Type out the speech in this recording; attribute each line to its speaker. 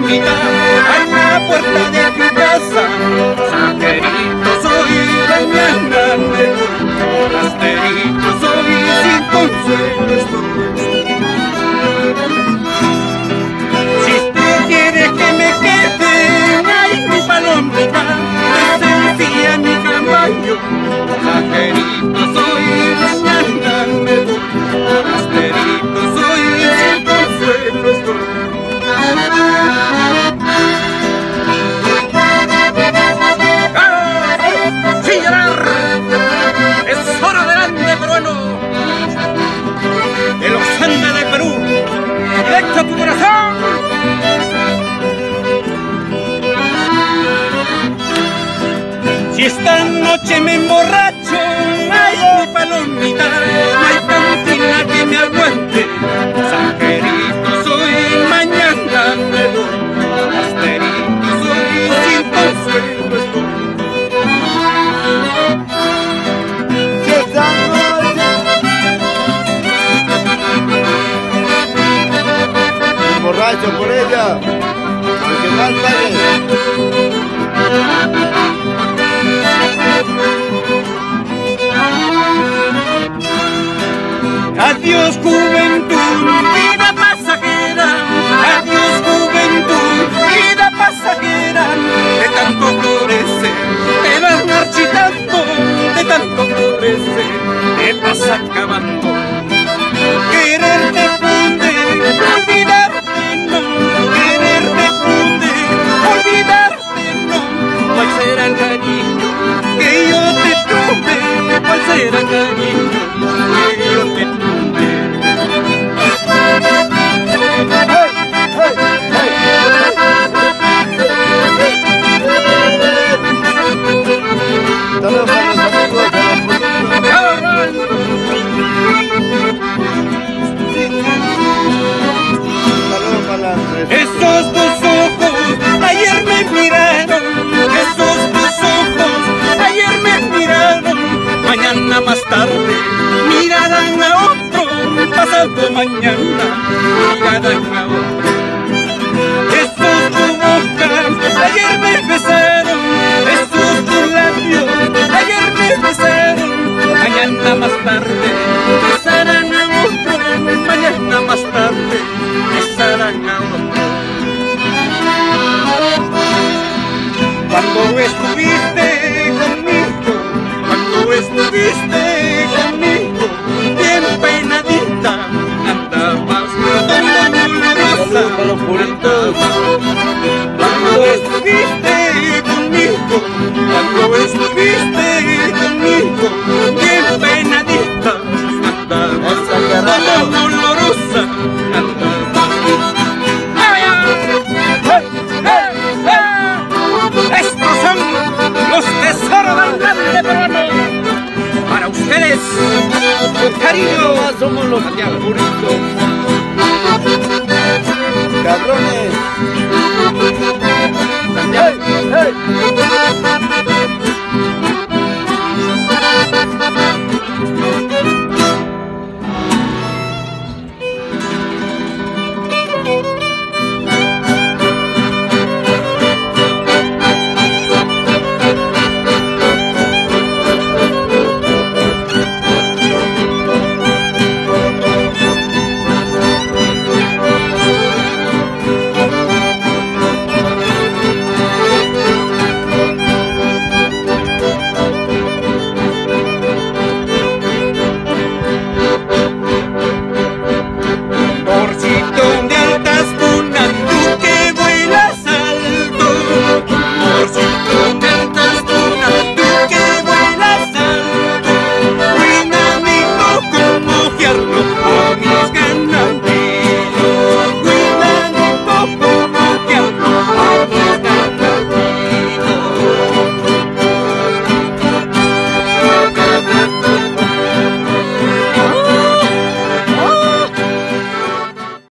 Speaker 1: palomita a la puerta de tu casa. Sajerito soy, mañana me voy. Rasterito soy, sin consuelo estoy. Si usted quiere que me quede, ay mi palomita, desafía mi caballo. Sajerito soy, mañana me voy. Rasterito soy, sin consuelo estoy. ¡Sin llorar! ¡Es hora del ande peruano! ¡De los Andes de Perú! ¡Directo a tu corazón! Si esta noche me emborracho, ay mi palomita, no hay cantina que me aguante. Sajerito soy, mañana me voy. Rasterito soy, sin consuelo estoy.
Speaker 2: Borracho por ella, el que más pague.
Speaker 1: Adiós juventud, vida pasajera. Adiós juventud, vida pasajera. De tanto florecer, te vas marchitando. De tanto florecer, te vas acabando. Quererte funde, olvidarte no. Quererte funde, olvidarte no. ¿Cuál será el cariño que yo te tuve? ¿Cuál será el cariño que yo te tuve? Esos tus ojos ayer me miraron, esos tus ojos ayer me miraron. Mañana más tarde mirarán a otro, pasado mañana mirarán a otro. Esos tus bocas ayer me besaron, esos tus labios ayer me besaron. Mañana más tarde besarán a otro, mañana más tarde besarán a otro. Cuando estuviste conmigo, cuando estuviste conmigo, bien peinadita andabas, tan dolorosa andabas. Cuando estuviste conmigo, cuando estuviste conmigo, bien peinadita andabas, tan dolorosa andabas. Estos son los tesoros del grande peruano. Para ustedes, con cariño, somos los puritos.
Speaker 2: Cabrones.
Speaker 1: Hey, hey.